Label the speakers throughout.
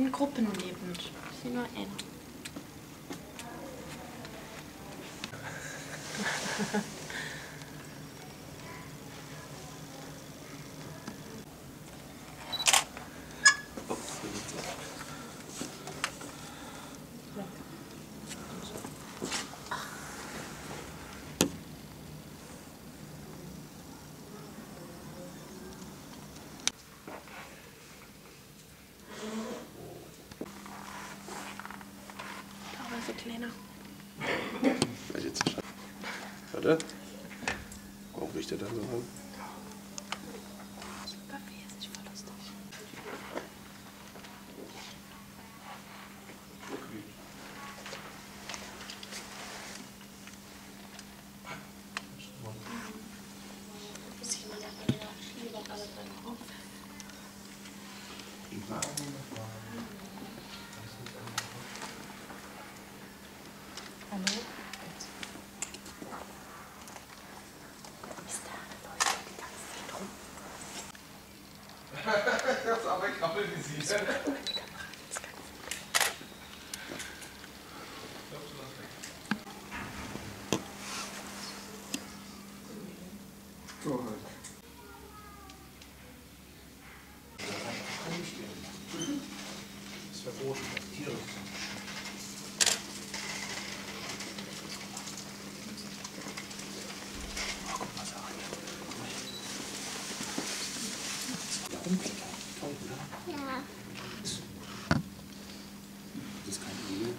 Speaker 1: in Gruppen lebend. Das ist nur einer. So kleiner.
Speaker 2: Was jetzt? Warte. Warum riecht der dann so an?
Speaker 1: Super viel, ist nicht voll lustig. Sieht man da wieder lieber alle drin auf. Hallo? Ist da leuchtet die ganze Zeit rum.
Speaker 3: Ich hab's aber Knoppel gesehen. So halt. Das ist verboten, Tiere.
Speaker 4: Ja.
Speaker 2: Das ist kein Igel.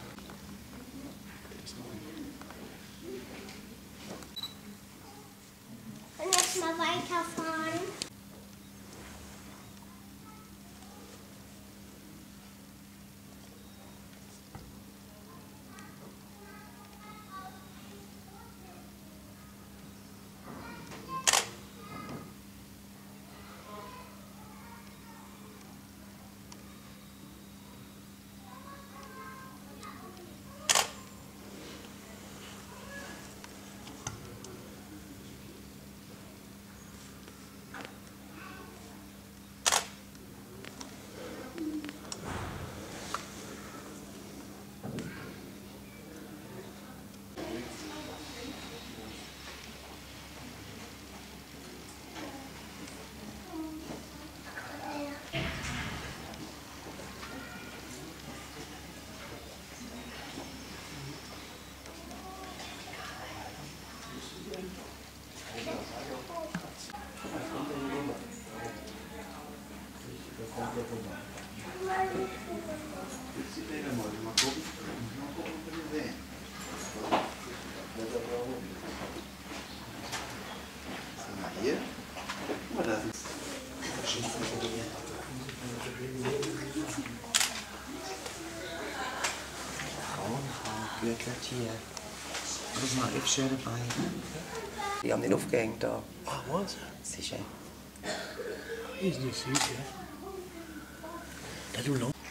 Speaker 4: Und jetzt mal weiterfahren.
Speaker 2: Hier. Guck mal, da ist
Speaker 5: Gürteltier. Guck mal, ich schön dabei.
Speaker 6: Die haben den aufgehängt da.
Speaker 5: Ah, was?
Speaker 6: Sicher.
Speaker 5: Ist nicht süß, ja? Da du lang.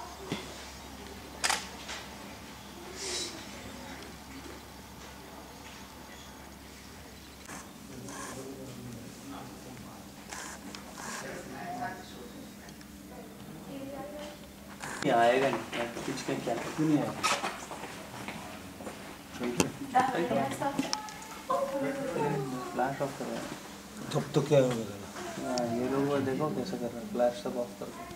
Speaker 6: ये आएगा नहीं कुछ का क्या क्यों नहीं आएगा flash of कर रहा है
Speaker 5: तब तो क्या होगा?
Speaker 6: ये लोग वो देखो कैसे कर रहे हैं फ्लैश सब ऑफ कर रहे हैं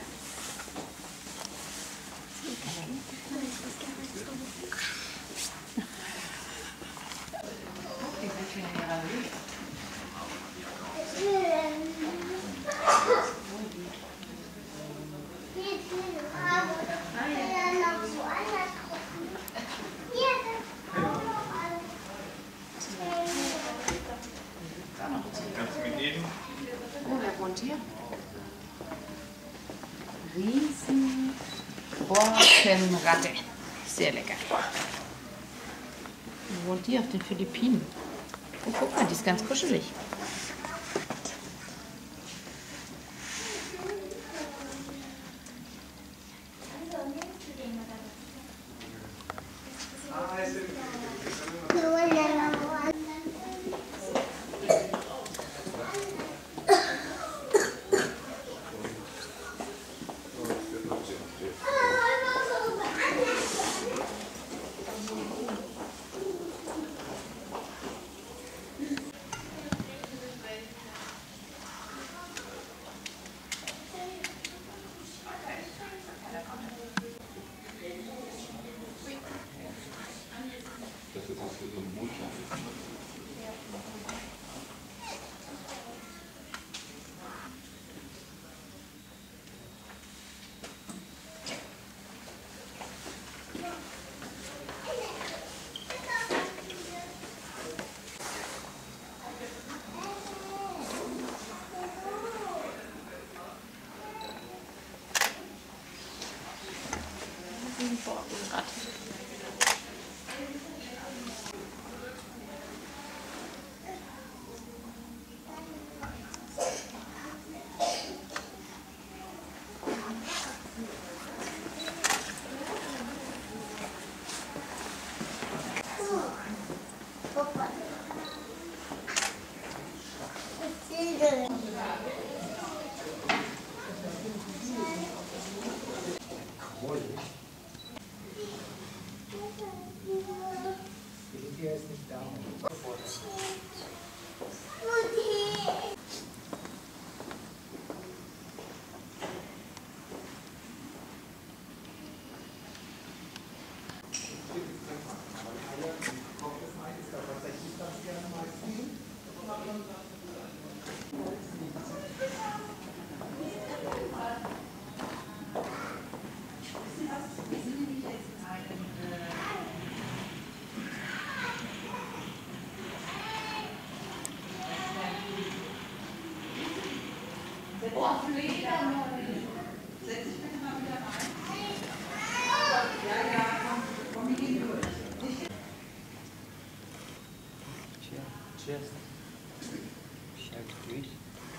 Speaker 1: Oh, wer wohnt hier? Riesenborkenratte. Sehr lecker. Wo wohnt die? Auf den Philippinen. Oh, guck mal, die ist ganz kuschelig. ein Borkenrad.
Speaker 6: Cheers. Shout please.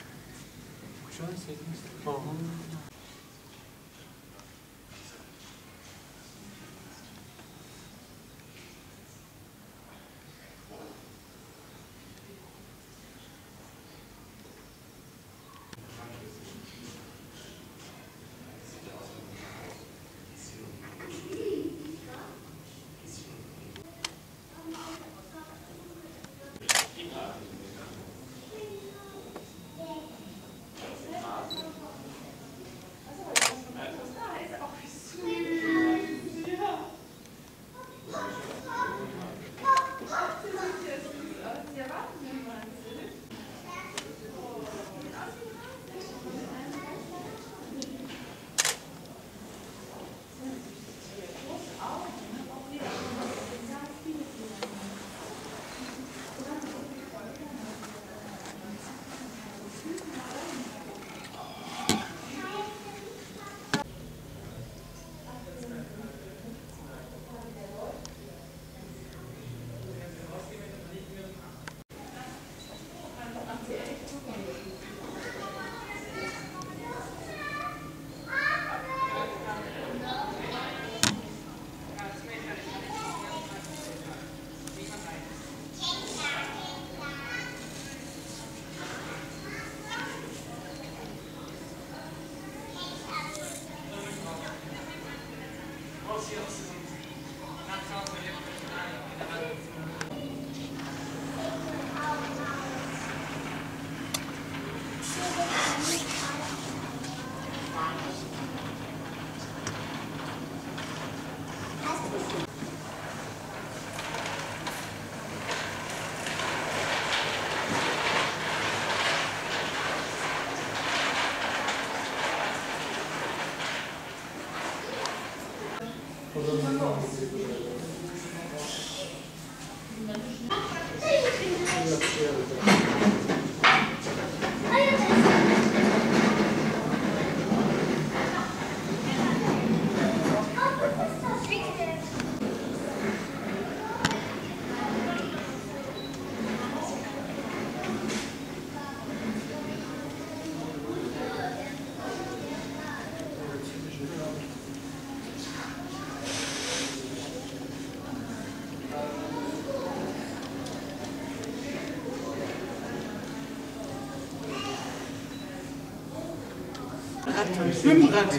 Speaker 5: Schwimmrad.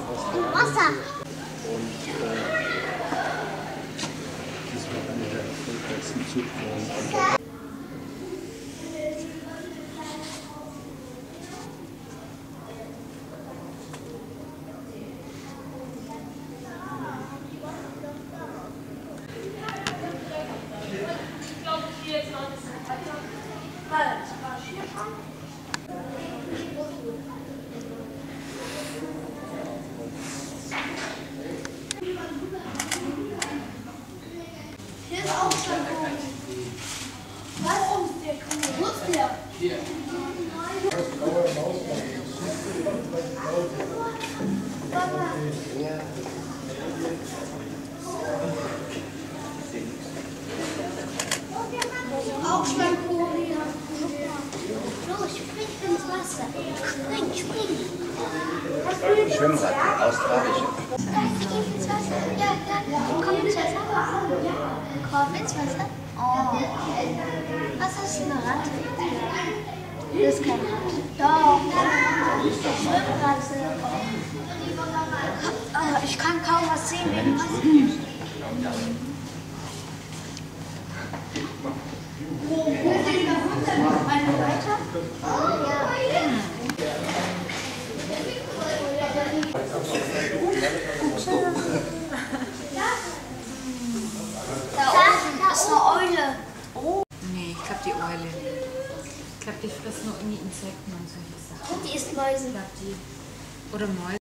Speaker 4: Wasser.
Speaker 2: Das war einer der erfolgreichsten Zugtouren.
Speaker 4: Komm ins Wasser. Komm ins Wasser. Oh. Was ist eine Ratte? Das ist keine Ratte. Doch. Schwimmratte. Oh, ich kann kaum was sehen wegen Wasser. Weiter? Oh, ja. Da ist eine Eule. Oh.
Speaker 1: Nee, ich glaube die Eule. Ich glaube, die frisst nur irgendwie Insekten und solche Sachen.
Speaker 4: Und die isst Mäuse.
Speaker 1: Ich glaube die. Oder Mäuse.